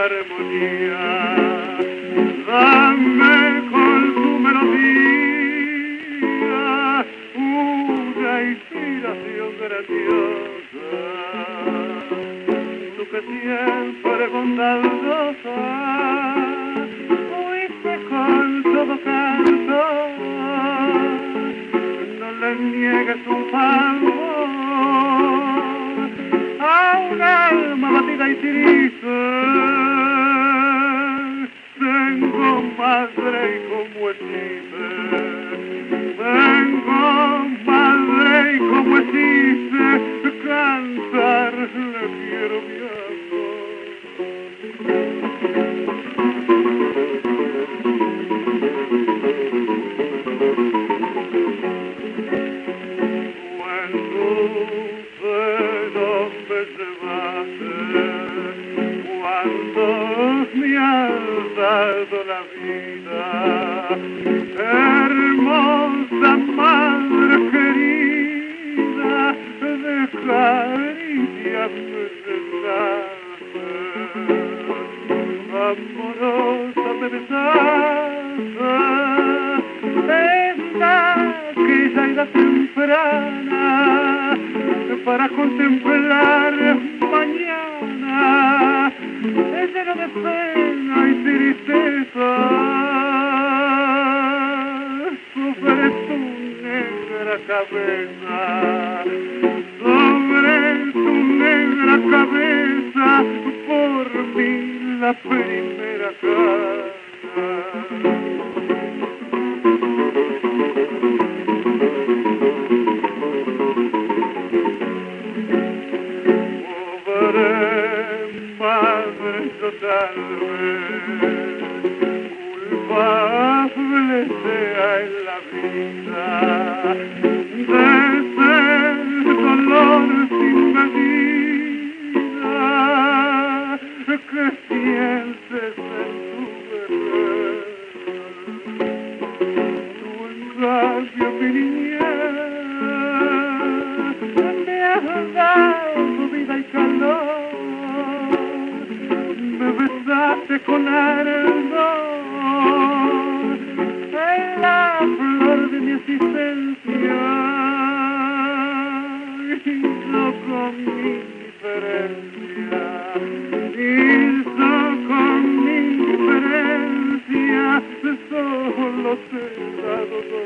armonía. Dame con tu melodía una inspiración grandiosa. Tú que siempre bondadosa fuiste con todo canto, no le niegues un favor a un alma batida y triste. Tengo madre y como existe, tengo madre y como existe, cantar le quiero mi amor. Cuando me llevaste, cuando me has dado la vida, hermosa madre querida, de caricias me besaste, amorosa me besaste, en aquella edad temprana, para contemplar mañana, lleno de pena y tristeza, sobre tu negra cabeza, sobre tu negra cabeza, por mí la primera casa. Madre, yo tal vez culpable sea en la vida de ser dolor sin medida que sientes en tu bebé. Tú en cambio mi niñez me has dado vida y calor. Me besaste con ardor en la flor de mi existencia, hizo con mi indiferencia, hizo con mi indiferencia, solo te he dado